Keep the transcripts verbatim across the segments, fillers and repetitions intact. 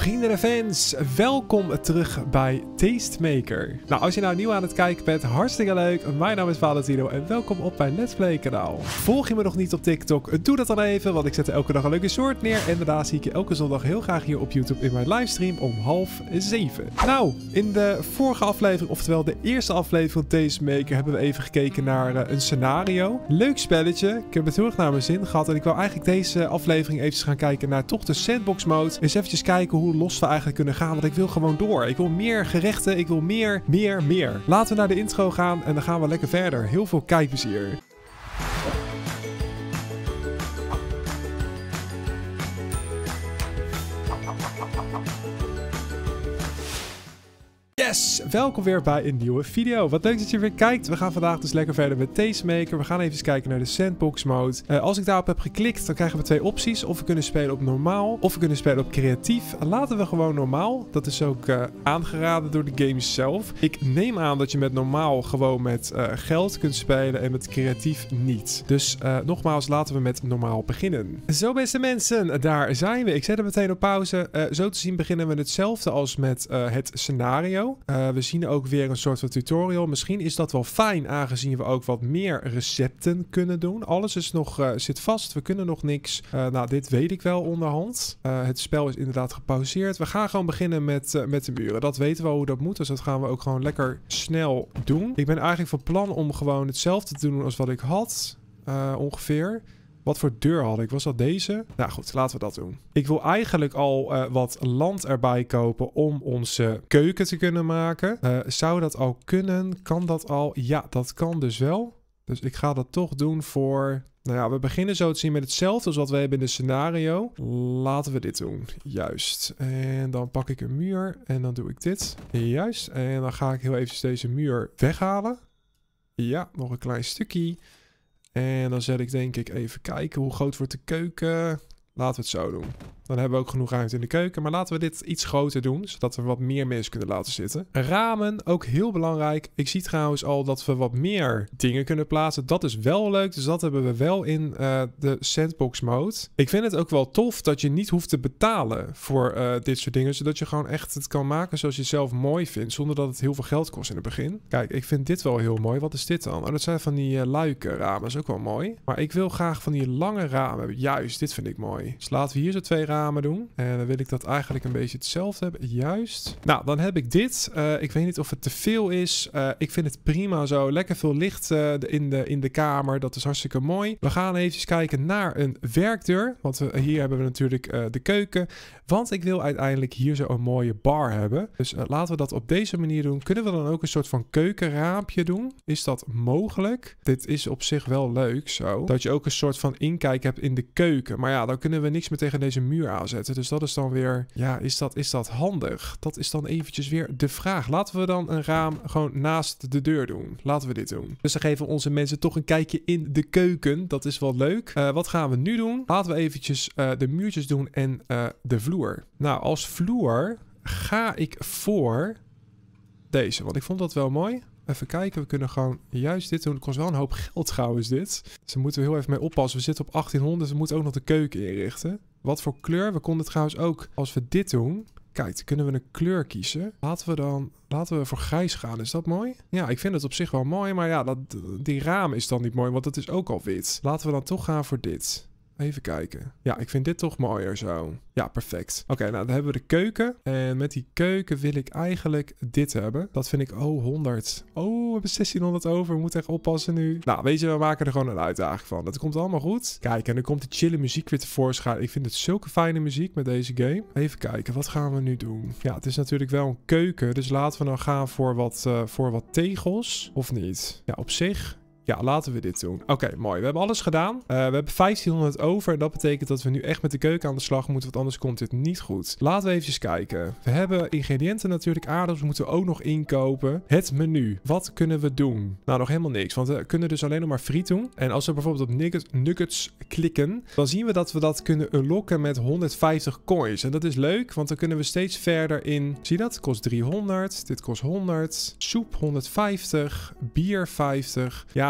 Vrienden en fans, welkom terug bij Tastemaker. Nou, als je nou nieuw aan het kijken bent, hartstikke leuk. Mijn naam is Valentino en welkom op mijn Let's Play kanaal. Volg je me nog niet op TikTok, doe dat dan even, want ik zet er elke dag een leuke soort neer. En daarna zie ik je elke zondag heel graag hier op YouTube in mijn livestream om half zeven. Nou, in de vorige aflevering, oftewel de eerste aflevering van Tastemaker, hebben we even gekeken naar uh, een scenario. Leuk spelletje, ik heb het heel erg naar mijn zin gehad. En ik wil eigenlijk deze aflevering even gaan kijken naar toch de sandbox mode. Eens eventjes kijken hoe los we eigenlijk kunnen gaan, want ik wil gewoon door. Ik wil meer gerechten, ik wil meer, meer, meer. Laten we naar de intro gaan en dan gaan we lekker verder. Heel veel kijkplezier. Yes, welkom weer bij een nieuwe video. Wat leuk dat je weer kijkt. We gaan vandaag dus lekker verder met Tastemaker. We gaan even kijken naar de sandbox mode. Uh, als ik daarop heb geklikt, dan krijgen we twee opties. Of we kunnen spelen op normaal, of we kunnen spelen op creatief. Laten we gewoon normaal. Dat is ook uh, aangeraden door de game zelf. Ik neem aan dat je met normaal gewoon met uh, geld kunt spelen en met creatief niet. Dus uh, nogmaals, laten we met normaal beginnen. Zo beste mensen, daar zijn we. Ik zet hem meteen op pauze. Uh, zo te zien beginnen we hetzelfde als met uh, het scenario. Uh, we zien ook weer een soort van tutorial. Misschien is dat wel fijn, aangezien we ook wat meer recepten kunnen doen. Alles is nog, uh, zit vast. We kunnen nog niks. Uh, nou, dit weet ik wel onderhand. Uh, het spel is inderdaad gepauzeerd. We gaan gewoon beginnen met, uh, met de muren. Dat weten we hoe dat moet. Dus dat gaan we ook gewoon lekker snel doen. Ik ben eigenlijk van plan om gewoon hetzelfde te doen als wat ik had. Uh, ongeveer. Wat voor deur had ik? Was dat deze? Nou goed, laten we dat doen. Ik wil eigenlijk al uh, wat land erbij kopen om onze keuken te kunnen maken. Uh, zou dat al kunnen? Kan dat al? Ja, dat kan dus wel. Dus ik ga dat toch doen voor... Nou ja, we beginnen zo te zien met hetzelfde als wat we hebben in de scenario. Laten we dit doen. Juist. En dan pak ik een muur en dan doe ik dit. Juist. En dan ga ik heel eventjes deze muur weghalen. Ja, nog een klein stukje. En dan zet ik denk ik even kijken hoe groot wordt de keuken. Laten we het zo doen. Dan hebben we ook genoeg ruimte in de keuken. Maar laten we dit iets groter doen, zodat we wat meer mensen kunnen laten zitten. Ramen, ook heel belangrijk. Ik zie trouwens al dat we wat meer dingen kunnen plaatsen. Dat is wel leuk, dus dat hebben we wel in uh, de sandbox mode. Ik vind het ook wel tof dat je niet hoeft te betalen voor uh, dit soort dingen. Zodat je gewoon echt het kan maken zoals je het zelf mooi vindt, zonder dat het heel veel geld kost in het begin. Kijk, ik vind dit wel heel mooi. Wat is dit dan? Oh, dat zijn van die uh, luikenramen. Dat is ook wel mooi. Maar ik wil graag van die lange ramen hebben. Juist, dit vind ik mooi. Dus laten we hier zo twee ramen doen. En dan wil ik dat eigenlijk een beetje hetzelfde hebben. Juist. Nou, dan heb ik dit. Uh, ik weet niet of het te veel is. Uh, ik vind het prima zo. Lekker veel licht uh, in, de, in de kamer. Dat is hartstikke mooi. We gaan even kijken naar een werkdeur. Want we, hier hebben we natuurlijk uh, de keuken. Want ik wil uiteindelijk hier zo een mooie bar hebben. Dus uh, laten we dat op deze manier doen. Kunnen we dan ook een soort van keukenraampje doen? Is dat mogelijk? Dit is op zich wel leuk zo. Dat je ook een soort van inkijk hebt in de keuken. Maar ja, dan kunnen we niks meer tegen deze muur aanzetten. Dus dat is dan weer... Ja, is dat, is dat handig? Dat is dan eventjes weer de vraag. Laten we dan een raam gewoon naast de deur doen. Laten we dit doen. Dus dan geven we onze mensen toch een kijkje in de keuken. Dat is wel leuk. Uh, wat gaan we nu doen? Laten we eventjes uh, de muurtjes doen en uh, de vloer. Nou, als vloer ga ik voor deze. Want ik vond dat wel mooi. Even kijken, we kunnen gewoon juist dit doen. Het kost wel een hoop geld trouwens dit. Dus daar moeten we heel even mee oppassen. We zitten op achttienhonderd, dus we moeten ook nog de keuken inrichten. Wat voor kleur? We konden trouwens ook, als we dit doen... Kijk, dan kunnen we een kleur kiezen. Laten we dan, laten we voor grijs gaan. Is dat mooi? Ja, ik vind het op zich wel mooi. Maar ja, dat, die raam is dan niet mooi, want het is ook al wit. Laten we dan toch gaan voor dit. Even kijken. Ja, ik vind dit toch mooier zo. Ja, perfect. Oké, okay, nou dan hebben we de keuken. En met die keuken wil ik eigenlijk dit hebben. Dat vind ik, oh, honderd. Oh, we hebben zestienhonderd over. We moeten echt oppassen nu. Nou, weet je, we maken er gewoon een uitdaging van. Dat komt allemaal goed. Kijk, en dan komt de chille muziek weer tevoorschijn. Ik vind het zulke fijne muziek met deze game. Even kijken, wat gaan we nu doen? Ja, het is natuurlijk wel een keuken. Dus laten we dan gaan voor wat, uh, voor wat tegels. Of niet? Ja, op zich... Ja, laten we dit doen. Oké, okay, mooi. We hebben alles gedaan. Uh, we hebben vijftienhonderd over. En dat betekent dat we nu echt met de keuken aan de slag moeten. Want anders komt dit niet goed. Laten we even kijken. We hebben ingrediënten natuurlijk. Aardappels moeten we ook nog inkopen. Het menu. Wat kunnen we doen? Nou, nog helemaal niks. Want we kunnen dus alleen nog maar friet doen. En als we bijvoorbeeld op nuggets, nuggets klikken. Dan zien we dat we dat kunnen unlocken met honderdvijftig coins. En dat is leuk. Want dan kunnen we steeds verder in. Zie je dat? Het kost driehonderd. Dit kost honderd. Soep honderdvijftig. Bier vijftig. Ja,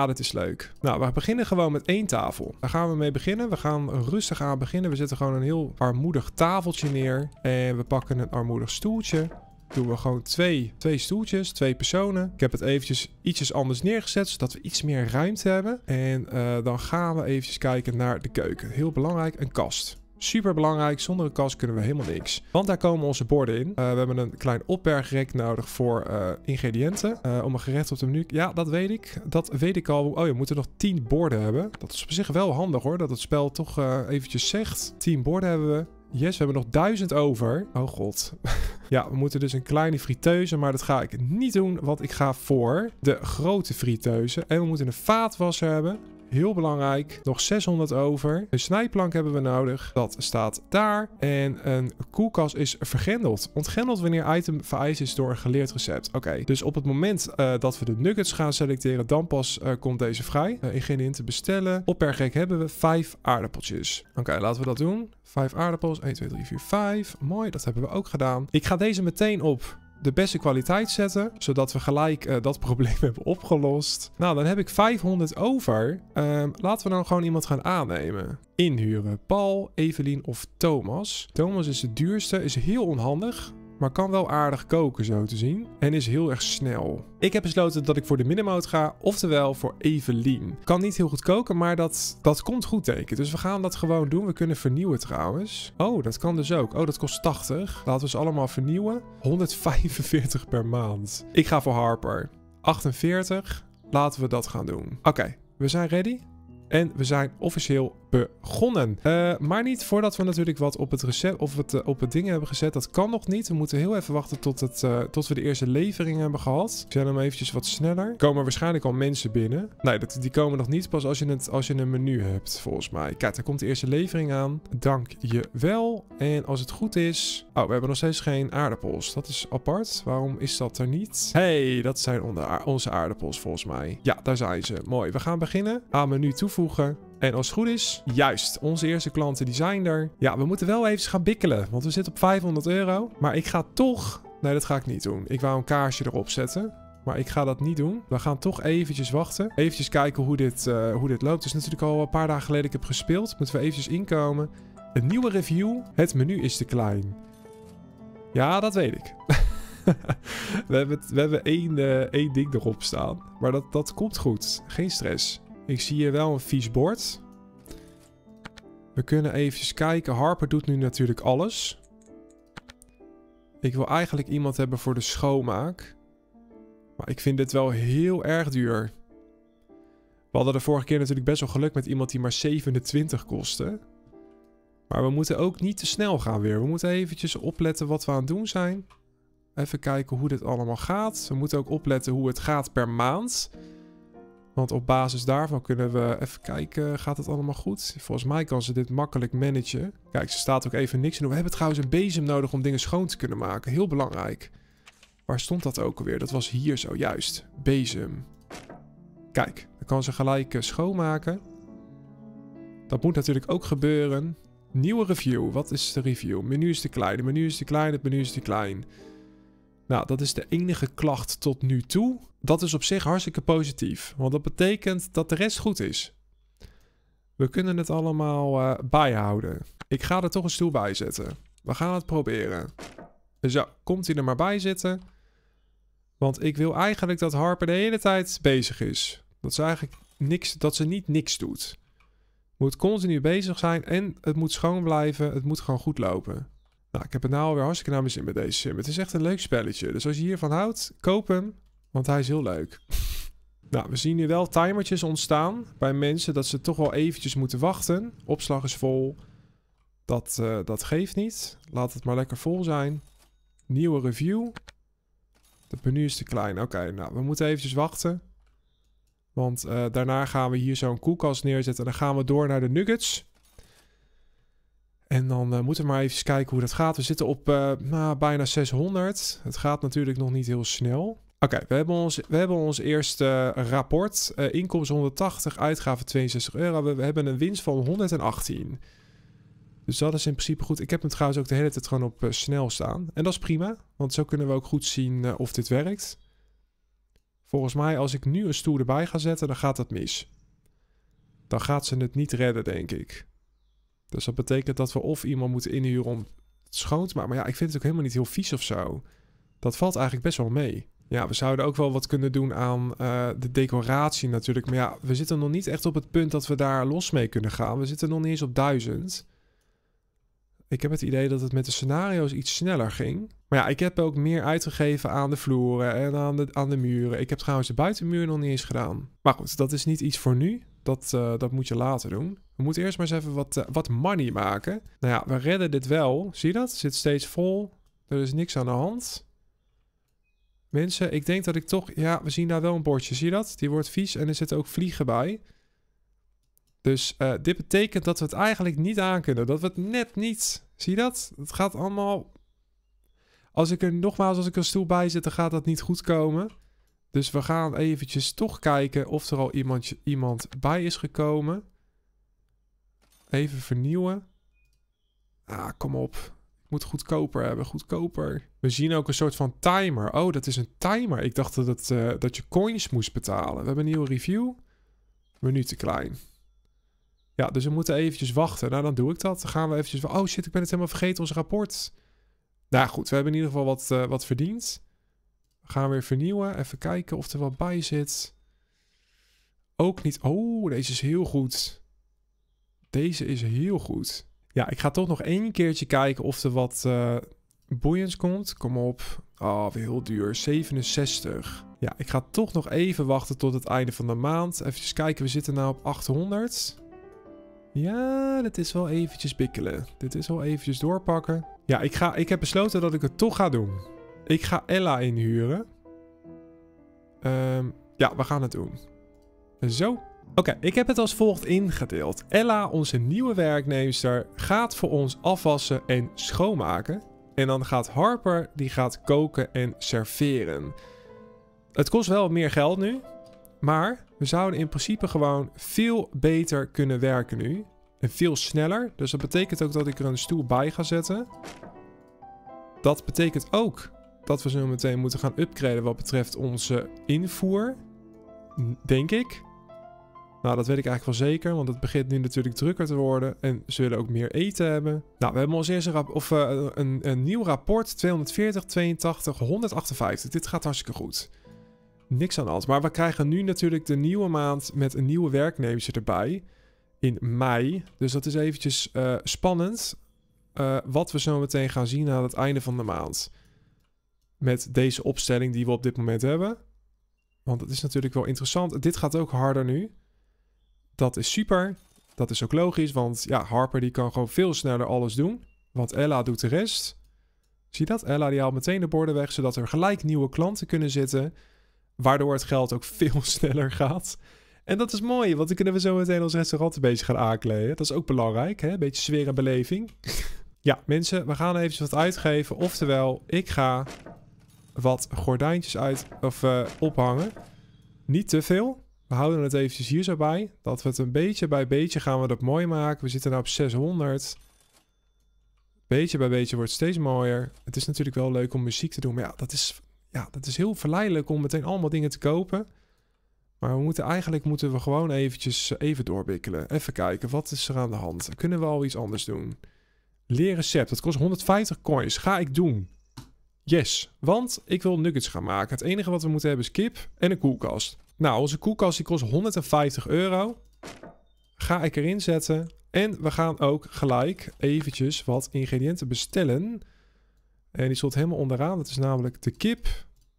dit is leuk. Nou, we beginnen gewoon met één tafel. Daar gaan we mee beginnen. We gaan rustig aan beginnen. We zetten gewoon een heel armoedig tafeltje neer. En we pakken een armoedig stoeltje. Doen we gewoon twee, twee stoeltjes, twee personen. Ik heb het eventjes ietsjes anders neergezet, zodat we iets meer ruimte hebben. En uh, dan gaan we eventjes kijken naar de keuken. Heel belangrijk, een kast. Super belangrijk, zonder een kast kunnen we helemaal niks. Want daar komen onze borden in. Uh, we hebben een klein opbergrek nodig voor uh, ingrediënten. Uh, om een gerecht op de menu. Ja, dat weet ik. Dat weet ik al. Oh, je moet er nog tien borden hebben. Dat is op zich wel handig hoor, dat het spel toch uh, eventjes zegt. tien borden hebben we. Yes, we hebben nog duizend over. Oh god. Ja, we moeten dus een kleine friteuse, maar dat ga ik niet doen, want ik ga voor de grote friteuse. En we moeten een vaatwasser hebben. Heel belangrijk. Nog zeshonderd over. Een snijplank hebben we nodig. Dat staat daar. En een koelkast is vergrendeld. Ontgrendeld wanneer item vereist is door een geleerd recept. Oké, okay. Dus op het moment uh, dat we de nuggets gaan selecteren, dan pas uh, komt deze vrij. Uh, ingrediënten bestellen. Opbergrek hebben we vijf aardappeltjes. Oké, okay, laten we dat doen. Vijf aardappels. één, twee, drie, vier, vijf. Mooi, dat hebben we ook gedaan. Ik ga deze meteen op de beste kwaliteit zetten, zodat we gelijk uh, dat probleem hebben opgelost. Nou, dan heb ik vijfhonderd over. Um, laten we dan gewoon iemand gaan aannemen. Inhuren. Paul, Evelien of Thomas. Thomas is de duurste, is heel onhandig, maar kan wel aardig koken zo te zien. En is heel erg snel. Ik heb besloten dat ik voor de middenmoot ga, oftewel voor Evelien. Kan niet heel goed koken, maar dat, dat komt goed teken. Dus we gaan dat gewoon doen. We kunnen vernieuwen trouwens. Oh, dat kan dus ook. Oh, dat kost tachtig. Laten we ze allemaal vernieuwen. honderdvijfenveertig per maand. Ik ga voor Harper. achtenveertig. Laten we dat gaan doen. Oké, okay, we zijn ready. En we zijn officieel begonnen. Uh, maar niet voordat we natuurlijk wat op het recept of het, uh, op het ding hebben gezet. Dat kan nog niet. We moeten heel even wachten tot, het, uh, tot we de eerste levering hebben gehad. Ik zet hem eventjes wat sneller. Er komen waarschijnlijk al mensen binnen. Nee, dat, die komen nog niet pas als je, het, als je een menu hebt, volgens mij. Kijk, daar komt de eerste levering aan. Dank je wel. En als het goed is... Oh, we hebben nog steeds geen aardappels. Dat is apart. Waarom is dat er niet? Hey, dat zijn onder, onze aardappels volgens mij. Ja, daar zijn ze. Mooi. We gaan beginnen. Aan menu toevoegen. En als het goed is, juist, onze eerste klanten die zijn er. Ja, we moeten wel even gaan bikkelen, want we zitten op vijfhonderd euro. Maar ik ga toch... Nee, dat ga ik niet doen. Ik wou een kaarsje erop zetten, maar ik ga dat niet doen. We gaan toch eventjes wachten. Eventjes kijken hoe dit, uh, hoe dit loopt. Het is natuurlijk al een paar dagen geleden ik heb gespeeld. Moeten we eventjes inkomen. Een nieuwe review. Het menu is te klein. Ja, dat weet ik. we, hebben, we hebben één, uh, één ding erop staan. Maar dat, dat komt goed. Geen stress. Ik zie hier wel een vies bord. We kunnen eventjes kijken. Harper doet nu natuurlijk alles. Ik wil eigenlijk iemand hebben voor de schoonmaak. Maar ik vind dit wel heel erg duur. We hadden de vorige keer natuurlijk best wel geluk met iemand die maar zevenentwintig kostte. Maar we moeten ook niet te snel gaan weer. We moeten eventjes opletten wat we aan het doen zijn. Even kijken hoe dit allemaal gaat. We moeten ook opletten hoe het gaat per maand. Want op basis daarvan kunnen we even kijken, gaat het allemaal goed? Volgens mij kan ze dit makkelijk managen. Kijk, ze staat ook even niks in. We hebben trouwens een bezem nodig om dingen schoon te kunnen maken. Heel belangrijk. Waar stond dat ook alweer? Dat was hier zo, juist. Bezem. Kijk, dan kan ze gelijk uh, schoonmaken. Dat moet natuurlijk ook gebeuren. Nieuwe review. Wat is de review? Menu is te klein. De menu is te klein. Het menu is te klein. Nou, dat is de enige klacht tot nu toe. Dat is op zich hartstikke positief. Want dat betekent dat de rest goed is. We kunnen het allemaal uh, bijhouden. Ik ga er toch een stoel bij zetten. We gaan het proberen. Zo, komt hij er maar bij zitten. Want ik wil eigenlijk dat Harper de hele tijd bezig is. Dat ze eigenlijk niks, dat ze niet niks doet. Moet continu bezig zijn en het moet schoon blijven. Het moet gewoon goed lopen. Nou, ik heb het nou alweer hartstikke naar mijn zin met deze sim. Het is echt een leuk spelletje. Dus als je hiervan houdt, koop hem. Want hij is heel leuk. Nou, we zien nu wel timertjes ontstaan bij mensen dat ze toch wel eventjes moeten wachten. Opslag is vol. Dat, uh, dat geeft niet. Laat het maar lekker vol zijn. Nieuwe review. Het menu is te klein. Oké, okay, nou, we moeten eventjes wachten. Want uh, daarna gaan we hier zo'n koelkast neerzetten. En dan gaan we door naar de nuggets. En dan uh, moeten we maar even kijken hoe dat gaat. We zitten op uh, nou, bijna zeshonderd. Het gaat natuurlijk nog niet heel snel. Oké, okay, we hebben ons, we hebben ons eerste uh, rapport. Uh, inkomsten honderdtachtig, uitgaven tweeënzestig euro. We, we hebben een winst van honderdachttien. Dus dat is in principe goed. Ik heb hem trouwens ook de hele tijd gewoon op uh, snel staan. En dat is prima, want zo kunnen we ook goed zien uh, of dit werkt. Volgens mij, als ik nu een stoel erbij ga zetten, dan gaat dat mis. Dan gaat ze het niet redden, denk ik. Dus dat betekent dat we of iemand moeten inhuren om het schoon te maken. Maar ja, ik vind het ook helemaal niet heel vies of zo. Dat valt eigenlijk best wel mee. Ja, we zouden ook wel wat kunnen doen aan uh, de decoratie natuurlijk. Maar ja, we zitten nog niet echt op het punt dat we daar los mee kunnen gaan. We zitten nog niet eens op duizend. Ik heb het idee dat het met de scenario's iets sneller ging. Maar ja, ik heb ook meer uitgegeven aan de vloeren en aan de, aan de muren. Ik heb trouwens de buitenmuur nog niet eens gedaan. Maar goed, dat is niet iets voor nu. Dat, uh, dat moet je later doen. We moeten eerst maar eens even wat, uh, wat money maken. Nou ja, we redden dit wel. Zie je dat? Het zit steeds vol. Er is niks aan de hand. Mensen, ik denk dat ik toch... Ja, we zien daar wel een bordje. Zie je dat? Die wordt vies en er zitten ook vliegen bij. Dus uh, dit betekent dat we het eigenlijk niet aankunnen. Dat we het net niet... Zie je dat? Het gaat allemaal... Als ik er nogmaals, als ik er een stoel bij zet, dan gaat dat niet goed komen. Dus we gaan eventjes toch kijken of er al iemand, iemand bij is gekomen. Even vernieuwen. Ah, kom op. Ik moet goedkoper hebben, goedkoper. We zien ook een soort van timer. Oh, dat is een timer. Ik dacht dat, het, uh, dat je coins moest betalen. We hebben een nieuwe review. Menu te klein. Ja, dus we moeten eventjes wachten. Nou, dan doe ik dat. Dan gaan we eventjes... Oh shit, ik ben het helemaal vergeten, ons rapport. Nou goed, we hebben in ieder geval wat, uh, wat verdiend. We gaan weer vernieuwen. Even kijken of er wat bij zit. Ook niet... Oh, deze is heel goed. Deze is heel goed. Ja, ik ga toch nog één keertje kijken of er wat uh, boeiends komt. Kom op. Oh, weer heel duur. zevenenzestig. Ja, ik ga toch nog even wachten tot het einde van de maand. Even kijken, we zitten nu op achthonderd. Ja, dit is wel eventjes bikkelen. Dit is wel eventjes doorpakken. Ja, ik, ga, ik heb besloten dat ik het toch ga doen. Ik ga Ella inhuren. Um, ja, we gaan het doen. Zo. Oké, okay, ik heb het als volgt ingedeeld. Ella, onze nieuwe werknemster, gaat voor ons afwassen en schoonmaken. En dan gaat Harper, die gaat koken en serveren. Het kost wel meer geld nu. Maar we zouden in principe gewoon veel beter kunnen werken nu. En veel sneller. Dus dat betekent ook dat ik er een stoel bij ga zetten. Dat betekent ook dat we zo meteen moeten gaan upgraden wat betreft onze invoer. Denk ik. Nou, dat weet ik eigenlijk wel zeker. Want het begint nu natuurlijk drukker te worden. En ze willen ook meer eten hebben. Nou, we hebben ons eerste rap- of, uh, een, een nieuw rapport. tweehonderdveertig, tweeëntachtig, honderdachtenvijftig. Dit gaat hartstikke goed. Niks aan de hand. Maar we krijgen nu natuurlijk de nieuwe maand met een nieuwe werknemer erbij. In mei. Dus dat is eventjes uh, spannend. Uh, wat we zo meteen gaan zien aan het einde van de maand. Met deze opstelling die we op dit moment hebben. Want het is natuurlijk wel interessant. Dit gaat ook harder nu. Dat is super. Dat is ook logisch. Want ja, Harper die kan gewoon veel sneller alles doen. Want Ella doet de rest. Zie je dat? Ella die haalt meteen de borden weg. Zodat er gelijk nieuwe klanten kunnen zitten. Waardoor het geld ook veel sneller gaat. En dat is mooi, want dan kunnen we zo meteen ons restaurant een beetje gaan aankleden. Dat is ook belangrijk, hè? Een beetje sfeer en beleving. Ja, mensen, we gaan eventjes wat uitgeven. Oftewel, ik ga wat gordijntjes uit of uh, ophangen. Niet te veel. We houden het eventjes hier zo bij. Dat we het een beetje bij beetje gaan we dat mooi maken. We zitten nu op zeshonderd. Beetje bij beetje wordt het steeds mooier. Het is natuurlijk wel leuk om muziek te doen. Maar ja, dat is... Ja, dat is heel verleidelijk om meteen allemaal dingen te kopen. Maar we moeten eigenlijk moeten we gewoon eventjes even doorbikkelen. Even kijken, wat is er aan de hand? Kunnen we al iets anders doen? Leer recept, dat kost honderdvijftig coins. Ga ik doen. Yes, want ik wil nuggets gaan maken. Het enige wat we moeten hebben is kip en een koelkast. Nou, onze koelkast die kost honderdvijftig euro. Ga ik erin zetten. En we gaan ook gelijk eventjes wat ingrediënten bestellen. En die stond helemaal onderaan. Dat is namelijk de kip.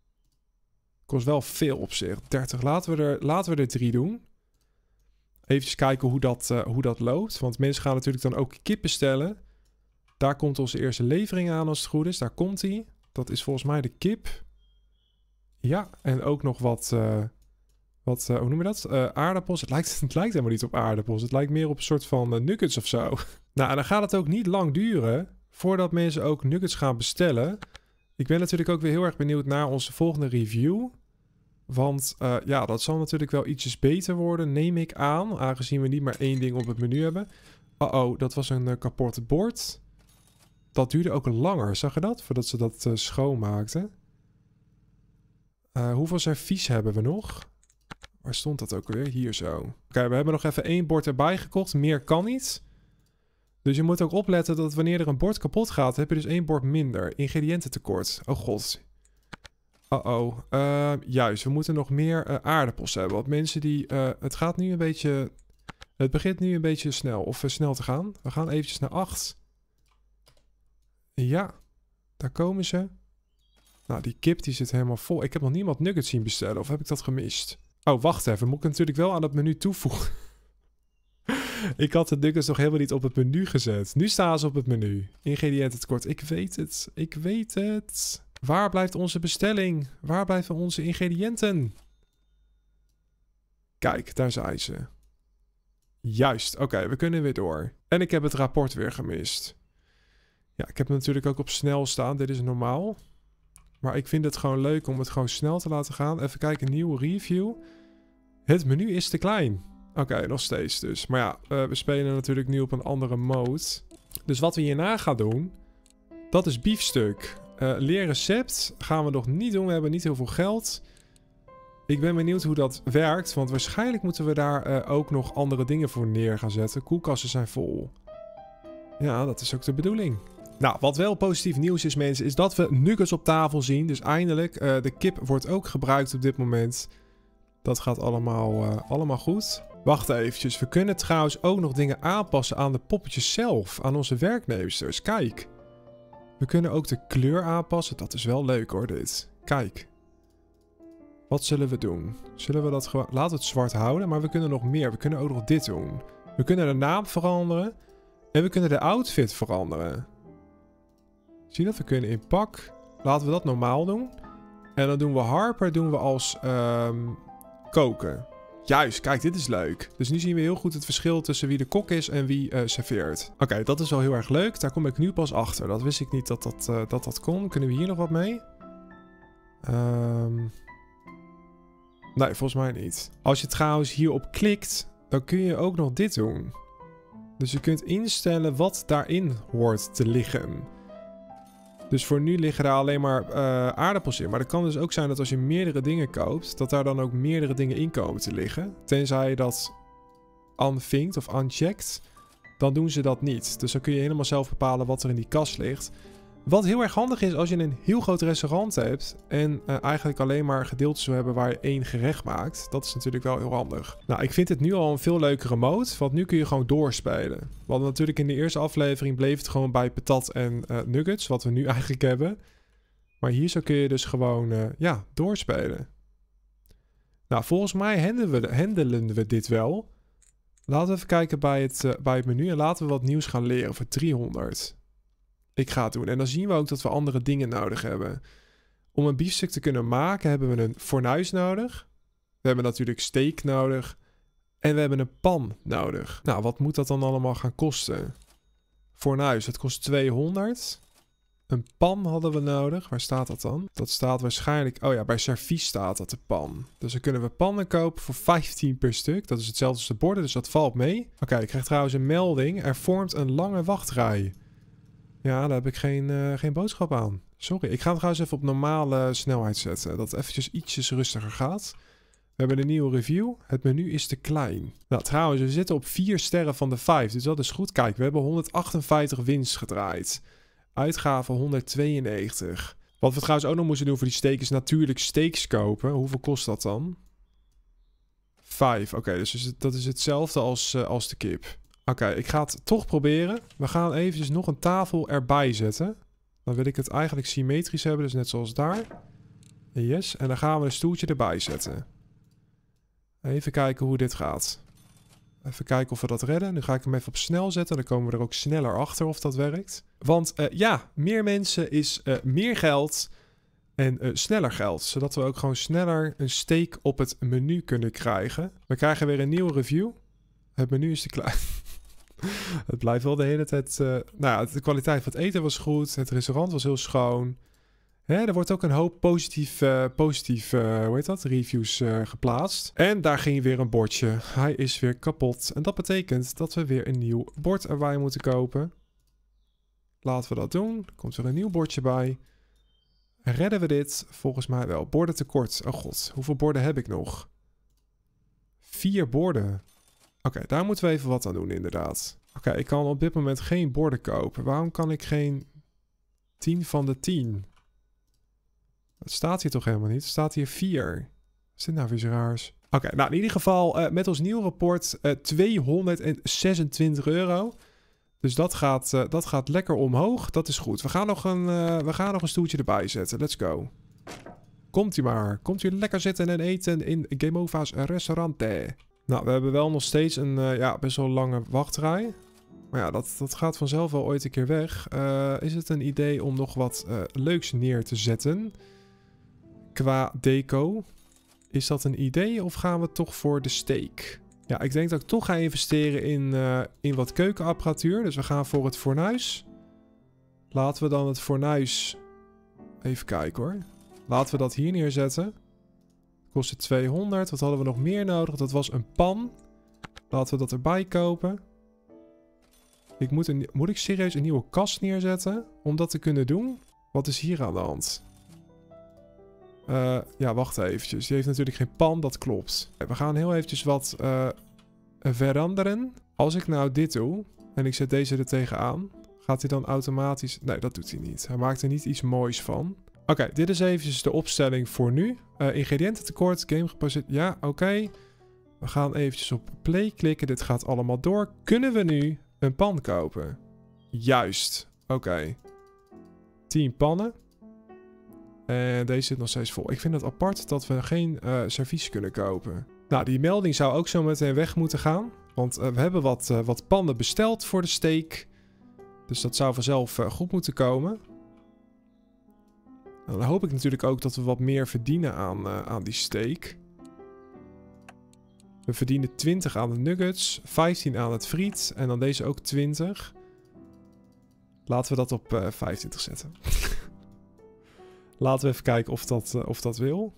Kost wel veel op zich. dertig. Laten we er, laten we er drie doen. Even kijken hoe dat, uh, hoe dat loopt. Want mensen gaan natuurlijk dan ook kip bestellen. Daar komt onze eerste levering aan als het goed is. Daar komt hij. Dat is volgens mij de kip. Ja, en ook nog wat... Uh, wat uh, hoe noem je dat? Uh, aardappels. Het lijkt, het lijkt helemaal niet op aardappels. Het lijkt meer op een soort van uh, nuggets of zo. Nou, en dan gaat het ook niet lang duren... voordat mensen ook nuggets gaan bestellen. Ik ben natuurlijk ook weer heel erg benieuwd naar onze volgende review. Want uh, ja, dat zal natuurlijk wel ietsjes beter worden, neem ik aan. Aangezien we niet maar één ding op het menu hebben. Oh oh, dat was een uh, kapot bord. Dat duurde ook langer, zag je dat? Voordat ze dat uh, schoonmaakten. Uh, hoeveel servies hebben we nog? Waar stond dat ook weer? Hier zo. Oké, okay, we hebben nog even één bord erbij gekocht. Meer kan niet. Dus je moet ook opletten dat wanneer er een bord kapot gaat, heb je dus één bord minder. Ingrediëntentekort. Oh god. Uh-oh. Uh, juist, we moeten nog meer uh, aardappels hebben. Want mensen die... Uh, het gaat nu een beetje... Het begint nu een beetje snel. Of uh, snel te gaan. We gaan eventjes naar acht. Ja. Daar komen ze. Nou, die kip die zit helemaal vol. Ik heb nog niemand nuggets zien bestellen. Of heb ik dat gemist? Oh, wacht even. Moet ik natuurlijk wel aan het menu toevoegen. Ik had de nuggets nog helemaal niet op het menu gezet. Nu staan ze op het menu. Ingrediëntentekort. Ik weet het. Ik weet het. Waar blijft onze bestelling? Waar blijven onze ingrediënten? Kijk, daar zijn ze. Juist. Oké, okay, we kunnen weer door. En ik heb het rapport weer gemist. Ja, ik heb hem natuurlijk ook op snel staan. Dit is normaal. Maar ik vind het gewoon leuk om het gewoon snel te laten gaan. Even kijken, een nieuwe review. Het menu is te klein. Oké, okay, nog steeds dus. Maar ja, uh, we spelen natuurlijk nu op een andere mode. Dus wat we hierna gaan doen, dat is biefstuk. Uh, leer recept gaan we nog niet doen. We hebben niet heel veel geld. Ik ben benieuwd hoe dat werkt. Want waarschijnlijk moeten we daar uh, ook nog andere dingen voor neer gaan zetten. Koelkasten zijn vol. Ja, dat is ook de bedoeling. Nou, wat wel positief nieuws is, mensen, is dat we nuggets op tafel zien. Dus eindelijk, uh, de kip wordt ook gebruikt op dit moment. Dat gaat allemaal, uh, allemaal goed. Wacht eventjes, we kunnen trouwens ook nog dingen aanpassen aan de poppetjes zelf. Aan onze werknemsters, kijk. We kunnen ook de kleur aanpassen, dat is wel leuk hoor dit. Kijk. Wat zullen we doen? Zullen we dat gewoon... Laten we het zwart houden, maar we kunnen nog meer. We kunnen ook nog dit doen. We kunnen de naam veranderen. En we kunnen de outfit veranderen. Zie je dat? We kunnen in pak. Laten we dat normaal doen. En dan doen we Harper doen we als um, koken. Juist, kijk, dit is leuk. Dus nu zien we heel goed het verschil tussen wie de kok is en wie uh, serveert. Oké, okay, dat is wel heel erg leuk. Daar kom ik nu pas achter. Dat wist ik niet dat dat, uh, dat, dat kon. Kunnen we hier nog wat mee? Um... Nee, volgens mij niet. Als je trouwens hierop klikt, dan kun je ook nog dit doen. Dus je kunt instellen wat daarin hoort te liggen. Dus voor nu liggen daar alleen maar uh, aardappels in. Maar het kan dus ook zijn dat als je meerdere dingen koopt, dat daar dan ook meerdere dingen in komen te liggen. Tenzij je dat unvinkt of unchecked, dan doen ze dat niet. Dus dan kun je helemaal zelf bepalen wat er in die kast ligt. Wat heel erg handig is als je een heel groot restaurant hebt en uh, eigenlijk alleen maar gedeeltes wil hebben waar je één gerecht maakt. Dat is natuurlijk wel heel handig. Nou, ik vind het nu al een veel leukere mode, want nu kun je gewoon doorspelen. Want natuurlijk in de eerste aflevering bleef het gewoon bij patat en uh, nuggets, wat we nu eigenlijk hebben. Maar hier zo kun je dus gewoon, uh, ja, doorspelen. Nou, volgens mij handelen we, handelen we dit wel. Laten we even kijken bij het, uh, bij het menu en laten we wat nieuws gaan leren voor driehonderd. Ik ga het doen. En dan zien we ook dat we andere dingen nodig hebben. Om een biefstuk te kunnen maken hebben we een fornuis nodig. We hebben natuurlijk steak nodig. En we hebben een pan nodig. Nou, wat moet dat dan allemaal gaan kosten? Fornuis, het kost tweehonderd. Een pan hadden we nodig. Waar staat dat dan? Dat staat waarschijnlijk... Oh ja, bij servies staat dat de pan. Dus dan kunnen we pannen kopen voor vijftien per stuk. Dat is hetzelfde als de borden, dus dat valt mee. Oké, okay, ik krijg trouwens een melding. Er vormt een lange wachtrij. Ja, daar heb ik geen, uh, geen boodschap aan. Sorry, ik ga het trouwens even op normale snelheid zetten. Dat het eventjes ietsjes rustiger gaat. We hebben een nieuwe review. Het menu is te klein. Nou, trouwens, we zitten op vier sterren van de vijf. Dus dat is goed. Kijk, we hebben honderdachtenvijftig winst gedraaid. Uitgaven honderdtweeënnegentig. Wat we trouwens ook nog moesten doen voor die steak is natuurlijk steaks kopen. Hoeveel kost dat dan? vijf. Oké, okay, dus dat is hetzelfde als, uh, als de kip. Oké, okay, ik ga het toch proberen. We gaan eventjes nog een tafel erbij zetten. Dan wil ik het eigenlijk symmetrisch hebben, dus net zoals daar. Yes, en dan gaan we een stoeltje erbij zetten. Even kijken hoe dit gaat. Even kijken of we dat redden. Nu ga ik hem even op snel zetten. Dan komen we er ook sneller achter of dat werkt. Want uh, ja, meer mensen is uh, meer geld en uh, sneller geld. Zodat we ook gewoon sneller een steak op het menu kunnen krijgen. We krijgen weer een nieuwe review. Het menu is te klein. Het blijft wel de hele tijd... Uh, nou ja, de kwaliteit van het eten was goed. Het restaurant was heel schoon. Hè, er wordt ook een hoop positief, uh, positief uh, hoe heet dat? Reviews uh, geplaatst. En daar ging weer een bordje. Hij is weer kapot. En dat betekent dat we weer een nieuw bord erbij moeten kopen. Laten we dat doen. Er komt er een nieuw bordje bij. Redden we dit? Volgens mij wel. Borden tekort. Oh god, hoeveel borden heb ik nog? Vier borden. Oké, okay, daar moeten we even wat aan doen inderdaad. Oké, okay, ik kan op dit moment geen borden kopen. Waarom kan ik geen tien van de tien? Het staat hier toch helemaal niet? Het staat hier vier. Wat is dit nou weer zo raars? Oké, okay, nou in ieder geval uh, met ons nieuw rapport uh, tweehonderdzesentwintig euro. Dus dat gaat, uh, dat gaat lekker omhoog. Dat is goed. We gaan nog een, uh, we gaan nog een stoeltje erbij zetten. Let's go. Komt-ie maar. Komt u lekker zitten en eten in Gameova's restaurante. Nou, we hebben wel nog steeds een uh, ja, best wel lange wachtrij. Maar ja, dat, dat gaat vanzelf wel ooit een keer weg. Uh, is het een idee om nog wat uh, leuks neer te zetten? Qua deco. Is dat een idee of gaan we toch voor de steak? Ja, ik denk dat ik toch ga investeren in, uh, in wat keukenapparatuur. Dus we gaan voor het fornuis. Laten we dan het fornuis... Even kijken hoor. Laten we dat hier neerzetten. Kost het tweehonderd. Wat hadden we nog meer nodig? Dat was een pan. Laten we dat erbij kopen. Ik moet, een, moet ik serieus een nieuwe kast neerzetten? Om dat te kunnen doen? Wat is hier aan de hand? Uh, ja, wacht eventjes. Die heeft natuurlijk geen pan, dat klopt. We gaan heel eventjes wat uh, veranderen. Als ik nou dit doe en ik zet deze er tegenaan, gaat hij dan automatisch... Nee, dat doet hij niet. Hij maakt er niet iets moois van. Oké, okay, dit is eventjes de opstelling voor nu. Uh, ingrediëntentekort, game gebaseerd. Ja, oké. Okay. We gaan eventjes op play klikken. Dit gaat allemaal door. Kunnen we nu een pan kopen? Juist. Oké. Okay. tien pannen. En deze zit nog steeds vol. Ik vind het apart dat we geen uh, servies kunnen kopen. Nou, die melding zou ook zo meteen weg moeten gaan. Want uh, we hebben wat, uh, wat pannen besteld voor de steak. Dus dat zou vanzelf uh, goed moeten komen. Nou, dan hoop ik natuurlijk ook dat we wat meer verdienen aan, uh, aan die steak. We verdienen twintig aan de nuggets, vijftien aan het friet en dan deze ook twintig. Laten we dat op uh, vijfentwintig zetten. Laten we even kijken of dat, uh, of dat wil.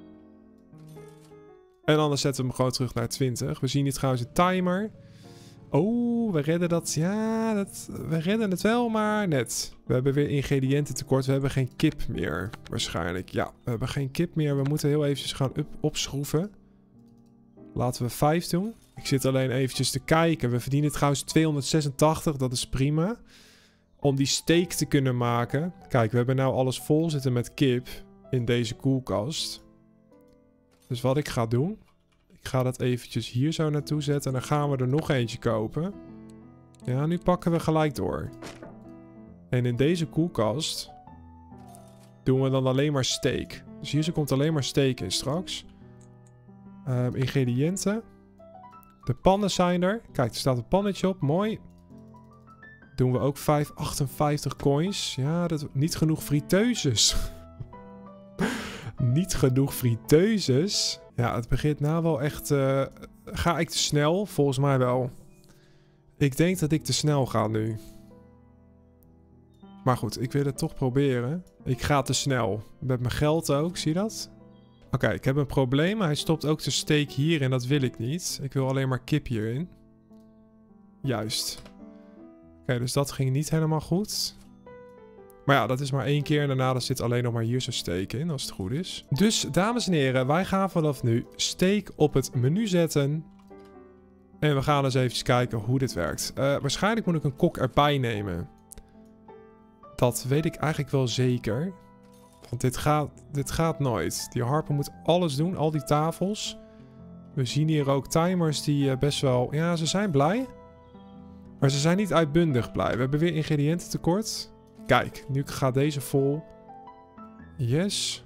En anders zetten we hem gewoon terug naar twintig. We zien hier trouwens een timer. Oh, we redden dat. Ja, dat, we redden het wel, maar net. We hebben weer ingrediënten tekort. We hebben geen kip meer, waarschijnlijk. Ja, we hebben geen kip meer. We moeten heel eventjes gaan up, opschroeven. Laten we vijf doen. Ik zit alleen eventjes te kijken. We verdienen trouwens tweehonderdzesentachtig. Dat is prima. Om die steak te kunnen maken. Kijk, we hebben nou alles vol zitten met kip in deze koelkast. Dus wat ik ga doen. Ik ga dat eventjes hier zo naartoe zetten. En dan gaan we er nog eentje kopen. Ja, nu pakken we gelijk door. En in deze koelkast doen we dan alleen maar steak. Dus hier komt alleen maar steak in straks. Uh, ingrediënten. De pannen zijn er. Kijk, er staat een pannetje op. Mooi. Doen we ook vijfhonderdachtenvijftig coins. Ja, dat, niet genoeg friteuses. Niet genoeg friteuses. Ja, het begint nou wel echt... Uh, ga ik te snel? Volgens mij wel. Ik denk dat ik te snel ga nu. Maar goed, ik wil het toch proberen. Ik ga te snel. Met mijn geld ook, zie je dat? Oké, okay, ik heb een probleem. Hij stopt ook de steak hier en dat wil ik niet. Ik wil alleen maar kip hierin. Juist. Oké, okay, dus dat ging niet helemaal goed. Maar ja, dat is maar één keer en daarna zit alleen nog maar hier zo'n steak in, als het goed is. Dus, dames en heren, wij gaan vanaf nu steak op het menu zetten. En we gaan eens even kijken hoe dit werkt. Uh, waarschijnlijk moet ik een kok erbij nemen. Dat weet ik eigenlijk wel zeker. Want dit gaat, dit gaat nooit. Die harper moet alles doen, al die tafels. We zien hier ook timers die uh, best wel... Ja, ze zijn blij. Maar ze zijn niet uitbundig blij. We hebben weer ingrediënten tekort. Kijk, nu gaat deze vol. Yes.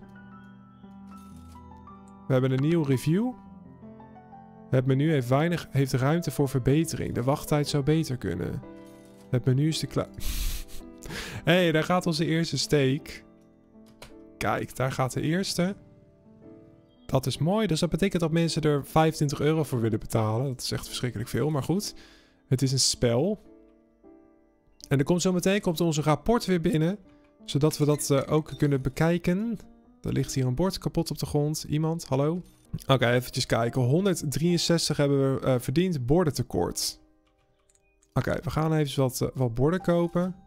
We hebben een nieuwe review. Het menu heeft weinig heeft ruimte voor verbetering. De wachttijd zou beter kunnen. Het menu is te klaar. Hé, hey, daar gaat onze eerste steak. Kijk, daar gaat de eerste. Dat is mooi. Dus dat betekent dat mensen er vijfentwintig euro voor willen betalen. Dat is echt verschrikkelijk veel, maar goed. Het is een spel. En er komt zo meteen komt onze rapport weer binnen. Zodat we dat uh, ook kunnen bekijken. Er ligt hier een bord kapot op de grond. Iemand, hallo? Oké, okay, eventjes kijken. honderddrieënzestig hebben we uh, verdiend. Bordentekort. Oké, okay, we gaan even wat, uh, wat borden kopen.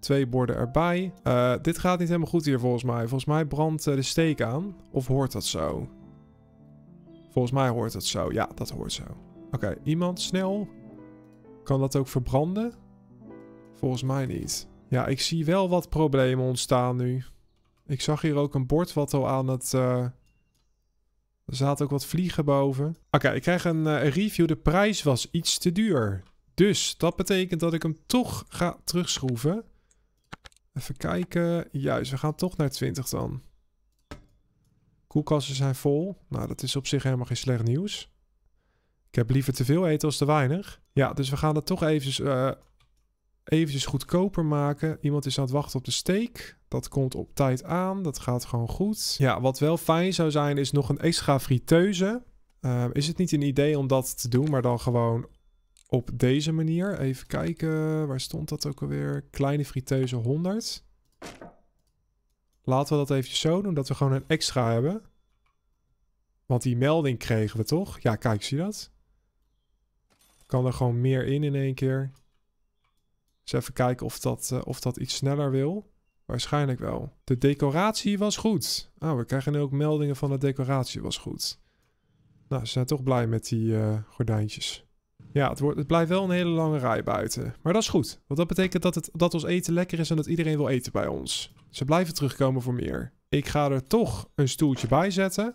Twee borden erbij. Uh, dit gaat niet helemaal goed hier volgens mij. Volgens mij brandt uh, de steek aan. Of hoort dat zo? Volgens mij hoort dat zo. Ja, dat hoort zo. Oké, okay, iemand snel. Kan dat ook verbranden? Volgens mij niet. Ja, ik zie wel wat problemen ontstaan nu. Ik zag hier ook een bord wat al aan het... Uh... Er zaten ook wat vliegen boven. Oké, okay, ik krijg een, uh, een review. De prijs was iets te duur. Dus dat betekent dat ik hem toch ga terugschroeven. Even kijken. Juist, we gaan toch naar twintig dan. Koelkasten zijn vol. Nou, dat is op zich helemaal geen slecht nieuws. Ik heb liever te veel eten als te weinig. Ja, dus we gaan het toch eventjes, uh, eventjes goedkoper maken. Iemand is aan het wachten op de steak. Dat komt op tijd aan. Dat gaat gewoon goed. Ja, wat wel fijn zou zijn is nog een extra friteuse. Uh, is het niet een idee om dat te doen, maar dan gewoon op deze manier? Even kijken. Waar stond dat ook alweer? Kleine friteuse honderd. Laten we dat eventjes zo doen, dat we gewoon een extra hebben. Want die melding kregen we toch? Ja, kijk, zie je dat? Kan er gewoon meer in in één keer. Dus even kijken of dat, uh, of dat iets sneller wil. Waarschijnlijk wel. De decoratie was goed. Oh, we krijgen nu ook meldingen van de decoratie was goed. Nou, ze zijn toch blij met die uh, gordijntjes. Ja, het, wordt, het blijft wel een hele lange rij buiten. Maar dat is goed. Want dat betekent dat, het, dat ons eten lekker is en dat iedereen wil eten bij ons. Ze blijven terugkomen voor meer. Ik ga er toch een stoeltje bij zetten.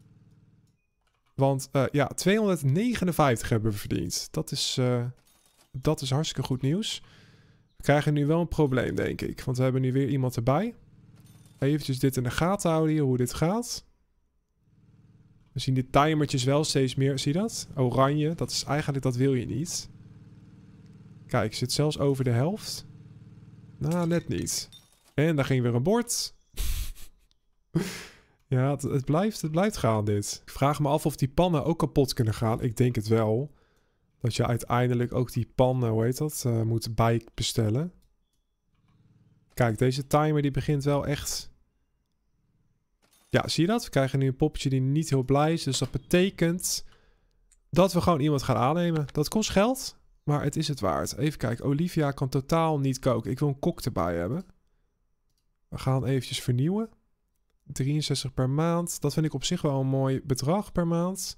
Want uh, ja, tweehonderdnegenenvijftig hebben we verdiend. Dat is, uh, dat is hartstikke goed nieuws. We krijgen nu wel een probleem, denk ik. Want we hebben nu weer iemand erbij. Eventjes dit in de gaten houden hier, hoe dit gaat. We zien die timertjes wel steeds meer. Zie je dat? Oranje, dat is eigenlijk, dat wil je niet. Kijk, zit zelfs over de helft. Nou, net niet. En daar ging weer een bord. Ja, het, het, blijft, het blijft gaan dit. Ik vraag me af of die pannen ook kapot kunnen gaan. Ik denk het wel. Dat je uiteindelijk ook die pannen, hoe heet dat, uh, moet bijbestellen. Kijk, deze timer die begint wel echt... Ja, zie je dat? We krijgen nu een poppetje die niet heel blij is. Dus dat betekent dat we gewoon iemand gaan aannemen. Dat kost geld, maar het is het waard. Even kijken, Olivia kan totaal niet koken. Ik wil een kok erbij hebben. We gaan eventjes vernieuwen. drieënzestig per maand. Dat vind ik op zich wel een mooi bedrag per maand.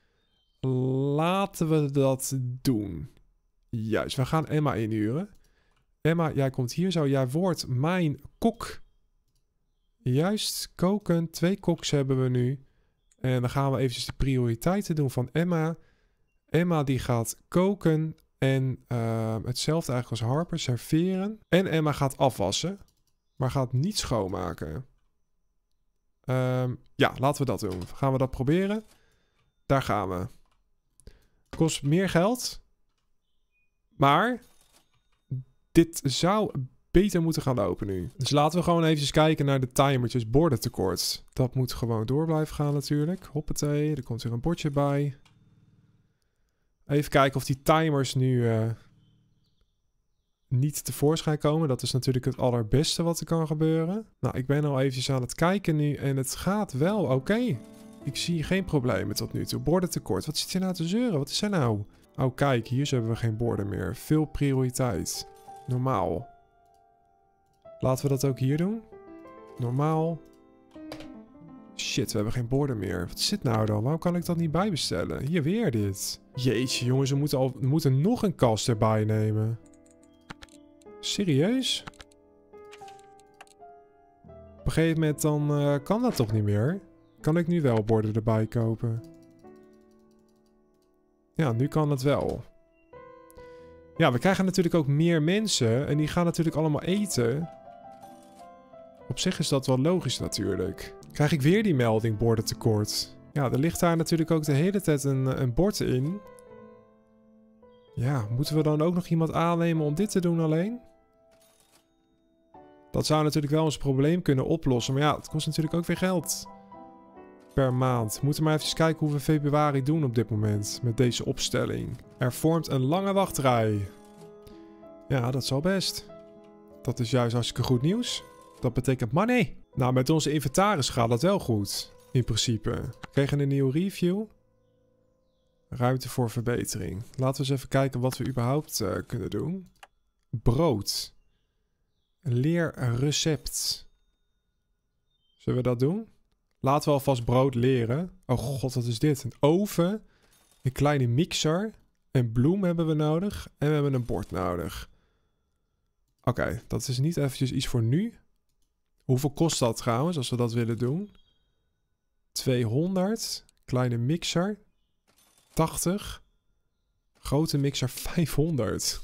Laten we dat doen. Juist, we gaan Emma inhuren. Emma, jij komt hier zo. Jij wordt mijn kok. Juist, koken. Twee koks hebben we nu. En dan gaan we eventjes de prioriteiten doen van Emma. Emma die gaat koken. En uh, hetzelfde eigenlijk als Harper, serveren. En Emma gaat afwassen. Maar gaat niet schoonmaken. Um, ja, laten we dat doen. Gaan we dat proberen? Daar gaan we. Kost meer geld. Maar dit zou beter moeten gaan lopen nu. Dus laten we gewoon even kijken naar de timertjes. Bordentekort. Dat moet gewoon door blijven gaan natuurlijk. Hoppatee, er komt weer een bordje bij. Even kijken of die timers nu uh, niet tevoorschijn komen. Dat is natuurlijk het allerbeste wat er kan gebeuren. Nou, ik ben al eventjes aan het kijken nu en het gaat wel oké. Okay. Ik zie geen problemen tot nu toe. Bordentekort. Wat zit je nou te zeuren? Wat is er nou? Oh, kijk. Hier hebben we geen borden meer. Veel prioriteit. Normaal. Laten we dat ook hier doen. Normaal. Shit, we hebben geen borden meer. Wat zit nou dan? Waarom kan ik dat niet bijbestellen? Hier weer dit. Jeetje, jongens. We moeten, al, we moeten nog een kast erbij nemen. Serieus? Op een gegeven moment dan uh, kan dat toch niet meer? Kan ik nu wel borden erbij kopen? Ja, nu kan het wel. Ja, we krijgen natuurlijk ook meer mensen. En die gaan natuurlijk allemaal eten. Op zich is dat wel logisch natuurlijk. Krijg ik weer die melding bordentekort? Ja, er ligt daar natuurlijk ook de hele tijd een, een bord in. Ja, moeten we dan ook nog iemand aannemen om dit te doen alleen? Dat zou natuurlijk wel ons probleem kunnen oplossen. Maar ja, het kost natuurlijk ook weer geld. Per maand. We moeten maar even kijken hoe we februari doen op dit moment. Met deze opstelling. Er vormt een lange wachtrij. Ja, dat zal best. Dat is juist hartstikke goed nieuws. Dat betekent money. Nou, met onze inventaris gaat dat wel goed. In principe. We kregen een nieuwe review. Ruimte voor verbetering. Laten we eens even kijken wat we überhaupt uh, kunnen doen. Brood. Leer recept. Zullen we dat doen? Laten we alvast brood leren. Oh god, wat is dit? Een oven. Een kleine mixer. Een bloem hebben we nodig. En we hebben een bord nodig. Oké, okay, dat is niet eventjes iets voor nu. Hoeveel kost dat trouwens, als we dat willen doen? tweehonderd. Kleine mixer. tachtig. Grote mixer vijfhonderd.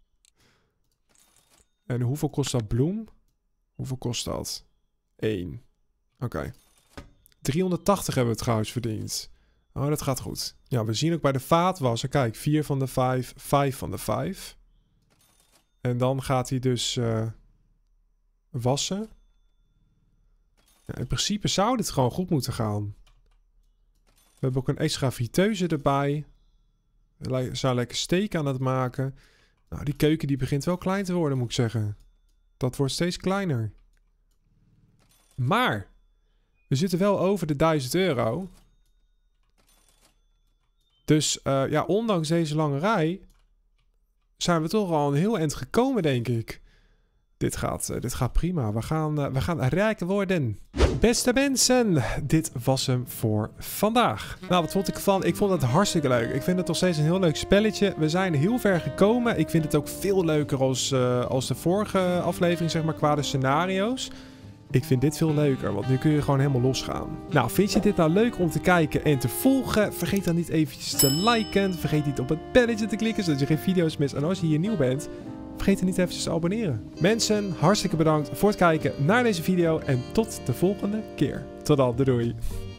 En hoeveel kost dat bloem? Hoeveel kost dat? één. Oké. Okay. driehonderdtachtig hebben we trouwens verdiend. Oh, dat gaat goed. Ja, we zien ook bij de vaatwasser. Kijk, vier van de vijf, vijf van de vijf. En dan gaat hij dus uh, wassen. Ja, in principe zou dit gewoon goed moeten gaan. We hebben ook een extra friteuse erbij. We zijn lekker steak aan het maken. Nou, die keuken die begint wel klein te worden, moet ik zeggen. Dat wordt steeds kleiner. Maar we zitten wel over de duizend euro. Dus uh, ja, ondanks deze lange rij zijn we toch al een heel eind gekomen, denk ik. Dit gaat, uh, dit gaat prima. We gaan, uh, we gaan rijk worden. Beste mensen, dit was hem voor vandaag. Nou, wat vond ik ervan? Ik vond het hartstikke leuk. Ik vind het nog steeds een heel leuk spelletje. We zijn heel ver gekomen. Ik vind het ook veel leuker als, uh, als de vorige aflevering, zeg maar, qua de scenario's. Ik vind dit veel leuker, want nu kun je gewoon helemaal losgaan. Nou, vind je dit nou leuk om te kijken en te volgen? Vergeet dan niet eventjes te liken. Vergeet niet op het belletje te klikken, zodat je geen video's mist. En als je hier nieuw bent, vergeet er niet eventjes te abonneren. Mensen, hartstikke bedankt voor het kijken naar deze video. En tot de volgende keer. Tot dan, doei doei.